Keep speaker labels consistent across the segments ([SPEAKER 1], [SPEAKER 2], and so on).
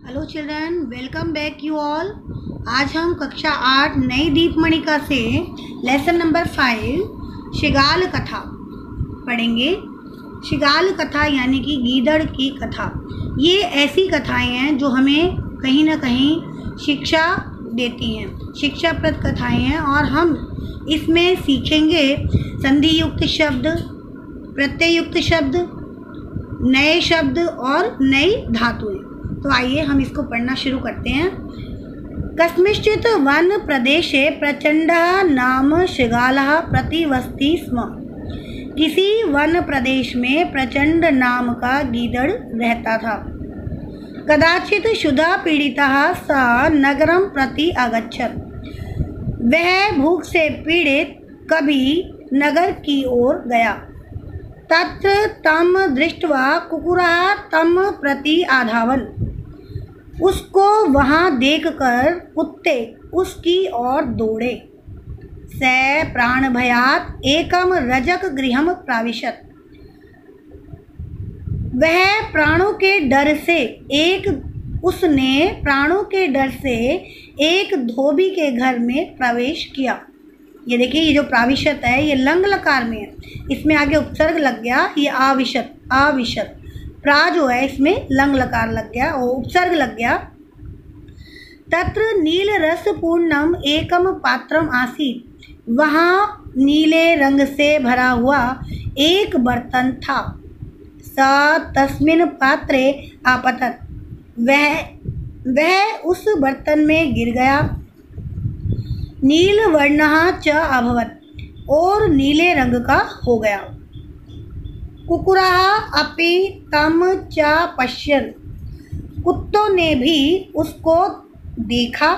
[SPEAKER 1] Hello children, welcome back you all. आज हम कक्षा 8 नई दीपमणिका से लेसन नंबर 5 शिगाल कथा पढ़ेंगे। शिगाल कथा यानी कि गीदड़ की कथा। ये ऐसी कथाएं हैं जो हमें कहीं ना कहीं शिक्षा देती हैं, शिक्षाप्रद कथाएं हैं और हम इसमें सीखेंगे संधि युक्त शब्द, प्रत्यय युक्त शब्द, नए शब्द और नई धातुएं। तो आइए हम इसको पढ़ना शुरू करते हैं। कस्मिंश्चित् वन प्रदेशे प्रचंडः नाम शिगालः प्रतिवसति स्म। किसी वन प्रदेश में प्रचंड नाम का गीदड़ रहता था। कदाचित् क्षुधा पीड़ितः सः नगरं प्रति अगच्छत्। वह भूख से पीड़ित कभी नगर की ओर गया। तत्र तं दृष्ट्वा कुक्कुरः तं प्रति आधावन्। उसको वहाँ देखकर कुत्ते उसकी ओर दौड़े। स प्राणभयात् एकं रजक गृहं प्राविशत्। वह प्राणों के डर से एक धोबी के घर में प्रवेश किया। ये देखिए, ये जो प्राविशत है ये लंग लकार में है, इसमें आगे उपसर्ग लग गया, ये आविशत प्रा जो है इसमें लंग लकार लग गया और उपसर्ग लग गया। तत्र नील रस पूर्णम एकम पात्रम आसीत्। वहाँ नीले रंग से भरा हुआ एक बर्तन था। स तस्मिन् पात्रे आपतत। वह उस बर्तन में गिर गया। नील वर्णः च अभवत्, और नीले रंग का हो गया। कुक्कुरः अपि तं च पश्यन्। कुत्तों ने भी उसको देखा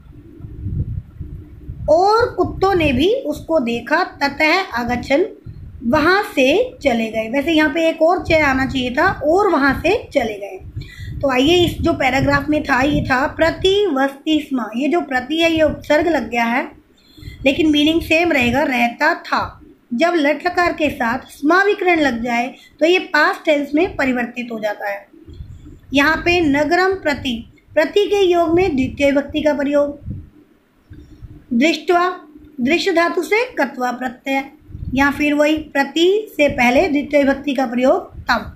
[SPEAKER 1] ततः अगच्छन्, वहाँ से चले गए। वैसे यहाँ पे एक और च आना चाहिए था, और वहाँ से चले गए। तो आइए, इस जो पैराग्राफ में था ये था प्रतिवसति स्म। ये जो प्रति है ये उपसर्ग लग गया है, लेकिन मीनिंग सेम रहेगा, रहता था। जब लट लकार के साथ स्म विकरण लग जाए तो ये पास्ट टेंस में परिवर्तित हो जाता है। यहाँ पे नगरम प्रति के योग में द्वितीय विभक्ति का प्रयोग। दृष्टवा, दृश्य धातु से कत्वा प्रत्यय, या फिर वही प्रति से पहले द्वितीय विभक्ति का प्रयोग तम।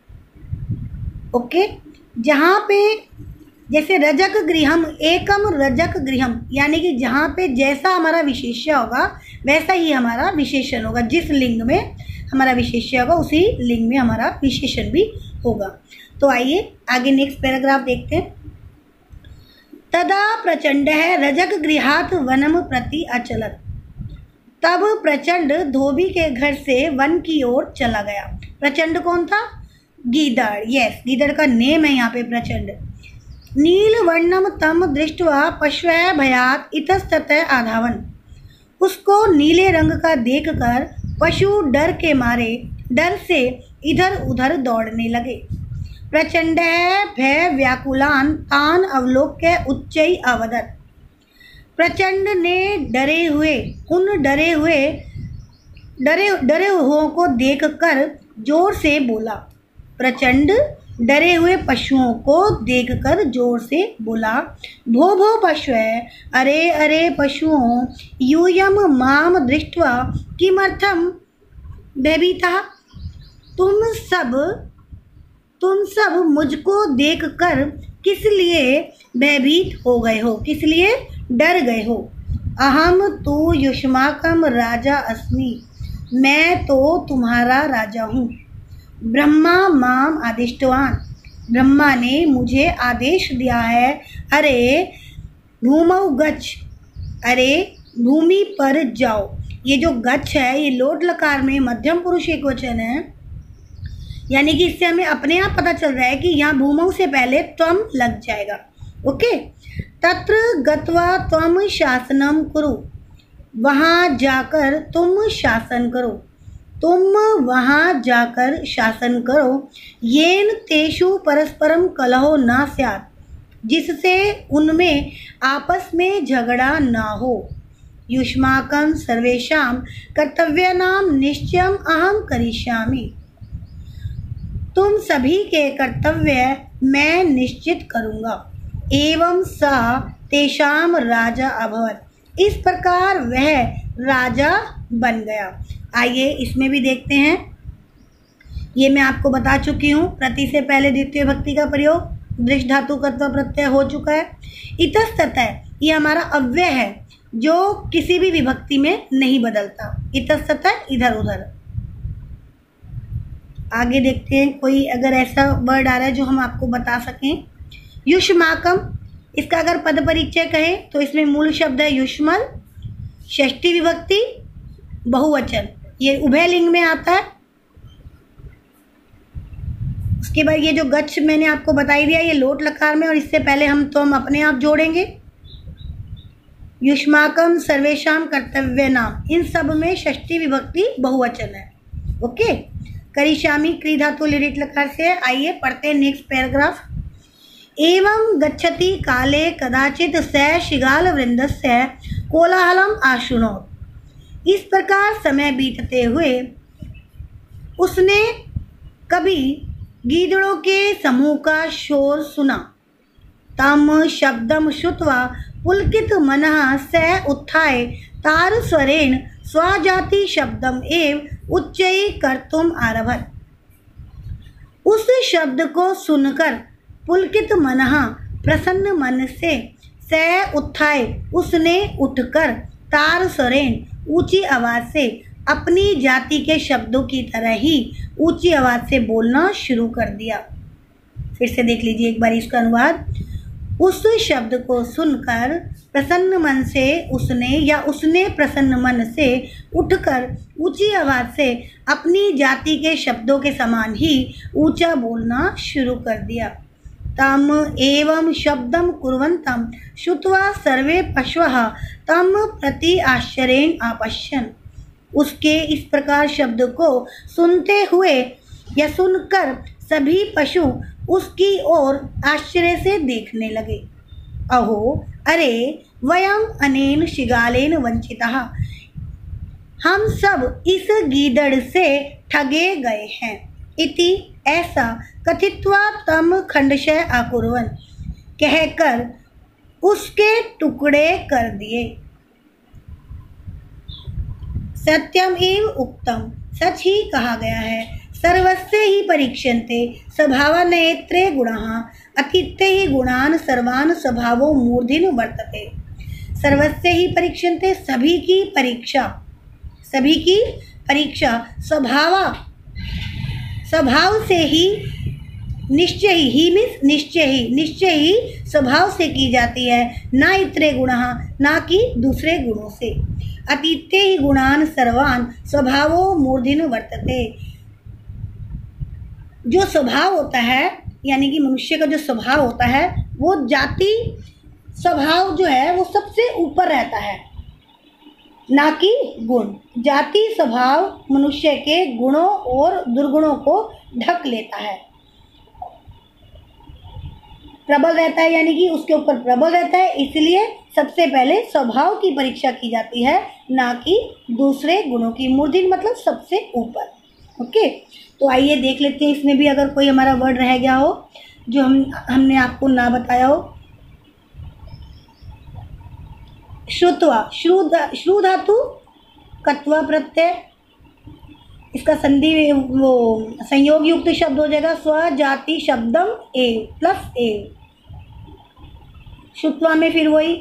[SPEAKER 1] ओके, जहाँ पे जैसे रजक गृहम, एकम रजक गृहम, यानी कि जहाँ पे जैसा हमारा विशेष्य होगा वैसा ही हमारा विशेषण होगा। जिस लिंग में हमारा विशेष्य होगा उसी लिंग में हमारा विशेषण भी होगा। तो आइए आगे नेक्स्ट पैराग्राफ देखते हैं। तदा प्रचंडः रजक गृहात् वनम प्रति अचलत्। तब प्रचंड धोबी के घर से वन की ओर चला गया। प्रचंड कौन था? गीदड़। यस, गीदड़ का नेम है यहाँ पे प्रचंड। नील वर्णम तम दृष्ट्वा पशवः भयात् इतस्ततः आधावन्। उसको नीले रंग का देखकर पशु डर से इधर उधर दौड़ने लगे। प्रचंडः भय व्याकुलान् तान् अवलोक्य उच्चैः अवदत्। प्रचंड ने डरे हुओं को देखकर जोर से बोला। प्रचंड डरे हुए पशुओं को देखकर जोर से बोला, भो भो पशवः, अरे अरे पशुओं, यूयम माम दृष्ट्वा किमर्थम भयभीतः। तुम सब मुझको देखकर किस लिए भयभीत हो गए हो, किस लिए डर गए हो। अहम तु युष्माकं राजा अस्मि। मैं तो तुम्हारा राजा हूँ। ब्रह्मा माम आदिष्टवान। ब्रह्मा ने मुझे आदेश दिया है। अरे भूमौ गच्छ, अरे भूमि पर जाओ। ये जो गच्छ है ये लोट लकार में मध्यम पुरुष एकवचन है, यानी कि इससे हमें अपने आप पता चल रहा है कि यहाँ भूमौ से पहले त्वम लग जाएगा। ओके, तत्र गत्वा त्वम शासनम कुरु। वहाँ जाकर तुम शासन करो। तुम वहाँ जाकर शासन करो। येन तेषु परस्परम कलहो न स्यात्। जिससे उनमें आपस में झगड़ा ना हो। युष्माकं सर्वेषां कर्तव्यानां निश्चयम् अहं करिष्यामि। तुम सभी के कर्तव्य मैं निश्चित करूँगा। एवं सा तेषाम राजा अभवत, इस प्रकार वह राजा बन गया। आइए इसमें भी देखते हैं। ये मैं आपको बता चुकी हूँ, प्रति से पहले द्वितीय विभक्ति का प्रयोग, दृष्ट धातु कर्तव्य प्रत्यय हो चुका है। इतस्ततः ये हमारा अव्यय है जो किसी भी विभक्ति में नहीं बदलता। इतस्ततः इधर उधर। आगे देखते हैं कोई अगर ऐसा वर्ड आ रहा है जो हम आपको बता सकें। युष्माकम, इसका अगर पद परिचय कहें तो इसमें मूल शब्द है युष्मल, षष्ठी विभक्ति, बहुवचन, ये उभय लिंग में आता है। उसके बाद ये जो गच्छ मैंने आपको बताई दिया ये लोट लकार में, और इससे पहले हम अपने आप जोड़ेंगे। युष्माकम सर्वेशाम कर्तव्य नाम, इन सब में षष्ठी विभक्ति बहुवचन है। ओके, करिष्यामि क्री धातु लिरिट लकार से। आइए पढ़ते हैं नेक्स्ट पैराग्राफ। एवं गच्छति काले कदाचित स शिगाल वृंदस्य कोलाहलम आशुनोत, इस प्रकार समय बीतते हुए उसने कभी गीदड़ों के समूह का शोर सुना। तम शब्दम श्रुत्वा पुलकित मनः स उत्थाय तार स्वरेण स्वजाति शब्दम एव उच्चै कर्तुम आरभत, उस शब्द को सुनकर पुलकित मनः प्रसन्न मन से स उत्थाय उसने उठकर तार स्वरेण ऊंची आवाज से अपनी जाति के शब्दों की तरह ही ऊंची आवाज से बोलना शुरू कर दिया। फिर से देख लीजिए एक बार इसका अनुवाद। उस शब्द को सुनकर प्रसन्न मन से उसने प्रसन्न मन से उठकर ऊंची आवाज से अपनी जाति के शब्दों के समान ही ऊंचा बोलना शुरू कर दिया। तम एवं शब्दम कुर्वन्तं श्रुत्वा सर्वे पशवः तम प्रति आश्चर्येण आपश्यन्, उसके इस प्रकार शब्द को सुनते हुए या सुनकर सभी पशु उसकी ओर आश्चर्य से देखने लगे। अहो अरे वयम अनेन शिगालेन वंचितः, हम सब इस गीदड़ से ठगे गए हैं। इति ऐसा कथित्वा तम खंडशः अकुर्वन्, कहकर उसके टुकड़े कर दिए। सत्यम एव उक्तम, सच ही कहा गया है। सर्वस्य ही परीक्षन्ते स्वभावनेत्रे गुणाः अतीते ही गुणान सर्वान स्वभावो मूर्धिन वर्तते। सर्वस्य ही परीक्षन्ते, सभी की परीक्षा स्वभाव से ही, निश्चय ही स्वभाव से की जाती है, ना इतरे गुणाः, ना कि दूसरे गुणों से। अतीते ही गुणान सर्वान स्वभावो मूर्धिन वर्तते, जो स्वभाव होता है यानी कि मनुष्य का जो स्वभाव होता है वो जाति स्वभाव जो है वो सबसे ऊपर रहता है, ना कि गुण। जाति स्वभाव मनुष्य के गुणों और दुर्गुणों को ढक लेता है, प्रबल रहता है, यानी कि उसके ऊपर प्रबल रहता है। इसलिए सबसे पहले स्वभाव की परीक्षा की जाती है, ना कि दूसरे गुणों की। मूर्धन मतलब सबसे ऊपर। ओके, तो आइए देख लेते हैं इसमें भी अगर कोई हमारा वर्ड रह गया हो जो हमने आपको ना बताया हो। श्रुत्वा, श्रु धातु कत्वा प्रत्यय, इसका संधि वो संयोग युक्त शब्द हो जाएगा स्वजाति शब्दम एव प्लस एव। श्रुत्वा में फिर वही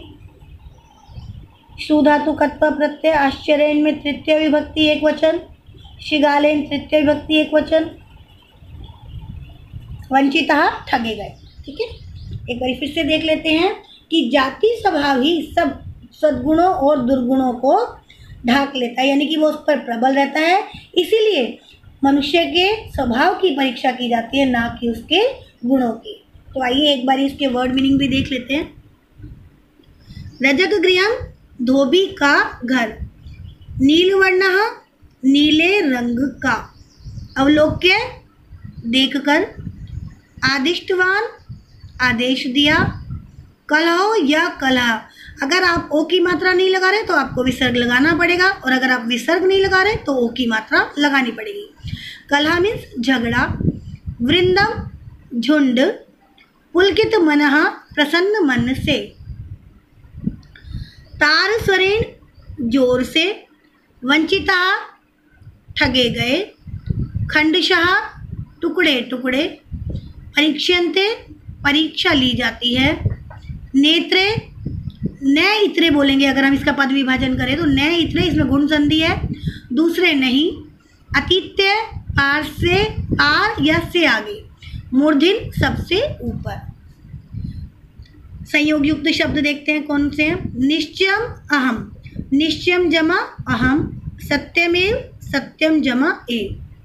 [SPEAKER 1] श्रु धातु कत्वा प्रत्यय, आश्चर्येन में तृतीय विभक्ति एक वचन, शिगालेन तृतीय विभक्ति एक वचन, वंचितः ठगे गए। ठीक है, एक बार फिर से देख लेते हैं कि जाति स्वभाव ही सब सद्गुणों और दुर्गुणों को ढाक लेता है, यानी कि वो उस पर प्रबल रहता है। इसीलिए मनुष्य के स्वभाव की परीक्षा की जाती है, ना कि उसके गुणों की। तो आइए एक बार इसके वर्ड मीनिंग भी देख लेते हैं। रजक गृहम, धोबी का घर। नीलवर्णः, नीले रंग का। अवलोक्य, देखकर। आदिष्टवान, आदेश दिया। कलहो या कलह, अगर आप ओ की मात्रा नहीं लगा रहे तो आपको विसर्ग लगाना पड़ेगा, और अगर आप विसर्ग नहीं लगा रहे तो ओ की मात्रा लगानी पड़ेगी। कलह मीन्स झगड़ा। वृंदम झुंड, पुलकित मनः प्रसन्न मन से, तार स्वरेण जोर से, वंचिता ठगे गए, खंडशः टुकड़े टुकड़े, परीक्षन्ते परीक्षा ली जाती है, नेत्रे न इतरे बोलेंगे अगर हम इसका पद विभाजन करें तो न इतरे, इसमें गुण संधि है, दूसरे नहीं, अतिथ्य आर से, आर या से आगे, मूर्धन सबसे ऊपर। संयोग युक्त शब्द देखते हैं कौन से हैं। निश्चयम अहम, निश्चयम जमा अहम, सत्यमेव सत्यम जमा ए,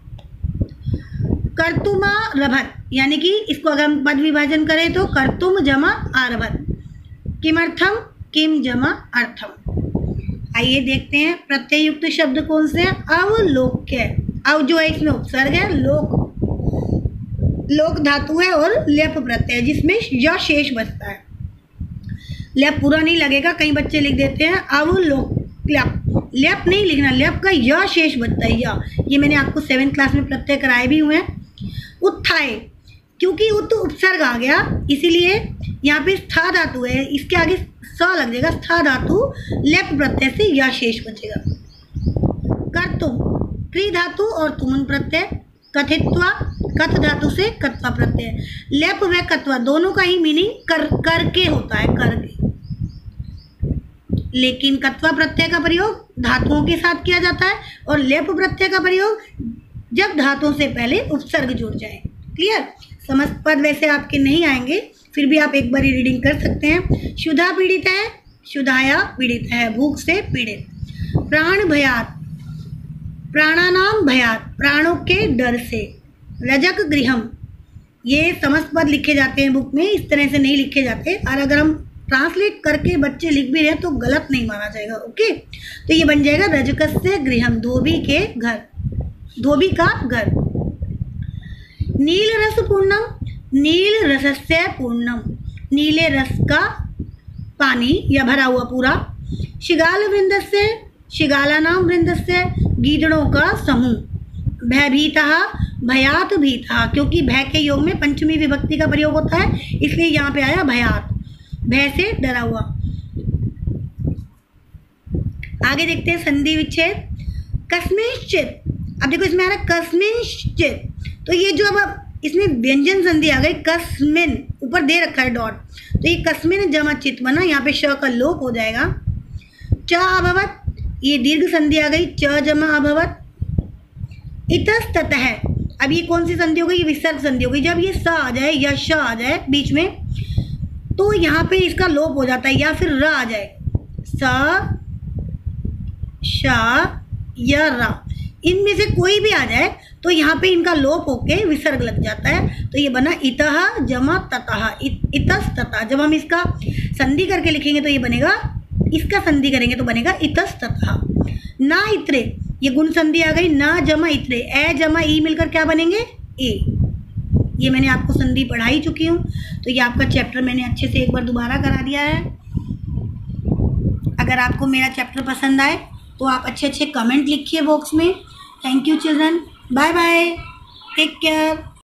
[SPEAKER 1] कर्तुमा रभत, यानी कि इसको अगर हम पद विभाजन करें तो कर्तुम जमा आरभत, किमर्थम किम जमा अर्थम। आइए देखते हैं प्रत्यय युक्त शब्द कौन से हैं। अवलोक्य, अव जो है इसमें उपसर्ग है, लोक लोक धातु है और लेप प्रत्यय जिसमें य शेष बचता है। लेप पूरा नहीं लगेगा, कई बच्चे लिख देते हैं अवलोक, लेप नहीं लिखना, लेप का य शेष बचता है, ये मैंने आपको 7th क्लास में प्रत्यय कराए भी हुए हैं। उत्थाय, क्योंकि उत उपसर्ग आ गया इसीलिए यहाँ पे स्था धातु है, इसके आगे स लग जाएगा, स्था धातु लेप प्रत्यय से या शेष बचेगा। कर्तुम, क्री धातु और तुमन प्रत्यय, कथित्वा, कथ धातु से कत्वा प्रत्यय, लेप व कत्वा दोनों का ही मीनिंग करके होता है, करके, लेकिन कत्वा प्रत्यय का प्रयोग धातुओं के साथ किया जाता है और लेप प्रत्यय का प्रयोग जब धातुओं से पहले उपसर्ग जुड़ जाए। क्लियर। समस्त पद वैसे आपके नहीं आएंगे, फिर भी आप एक बार रीडिंग कर सकते हैं। क्षुधा पीड़ित है, क्षुधाया पीड़ित है, भूख से पीड़ित। प्राण भयात, प्राणानाम भयात, प्राणों के डर से। रजक गृहम, ये समस्त पद लिखे जाते हैं बुक में, इस तरह से नहीं लिखे जाते, और अगर हम ट्रांसलेट करके बच्चे लिख भी रहे हैं तो गलत नहीं माना जाएगा। ओके, तो ये बन जाएगा रजकस्य गृहम, धोबी के घर, धोबी का घर। नील रस पूर्णम, नील रसस्य पूर्णम, नीले रस का पानी या भरा हुआ पूरा। शिगाल वृंदस्य, शिगाला नाम वृंदस्य, गीदड़ों का समूह। भयभीतः, भयात भीतः, क्योंकि भय के योग में पंचमी विभक्ति का प्रयोग होता है इसलिए यहाँ पे आया भयात, भय से डरा हुआ। आगे देखते हैं संधि विच्छेद। कस्मिंश्चित, अब देखो इसमें आ रहा है कस्मिंश्चित, तो ये जो अब इसमें व्यंजन संधि आ गई, कस्मिन ऊपर दे रखा है डॉट, तो ये कस्मिन जमा चित बना, यहाँ पे श का लोप हो जाएगा। च अभवत, ये दीर्घ संधि आ गई, च जमा अभवत। इतस्ततः, अब ये कौन सी संधि हो गई, ये विसर्ग संधि हो गई। जब ये स आ जाए या श आ जाए बीच में तो यहाँ पे इसका लोप हो जाता है, या फिर र आ जाए, स श या र, इनमें से कोई भी आ जाए तो यहाँ पे इनका लोप होके विसर्ग लग जाता है। तो ये बना इतः जमा ततः, इतस्ततः। जब हम इसका संधि करके लिखेंगे तो ये बनेगा, इसका संधि करेंगे तो बनेगा इतस्ततः। ना इतरे, ये गुण संधि आ गई, ना जमा इतरे, ए जमा ई मिलकर क्या बनेंगे, ए। ये मैंने आपको संधि पढ़ा ही चुकी हूँ, तो ये आपका चैप्टर मैंने अच्छे से एक बार दोबारा करा दिया है। अगर आपको मेरा चैप्टर पसंद आए तो आप अच्छे अच्छे कमेंट लिखिए बॉक्स में। Thank you children, bye bye, take care.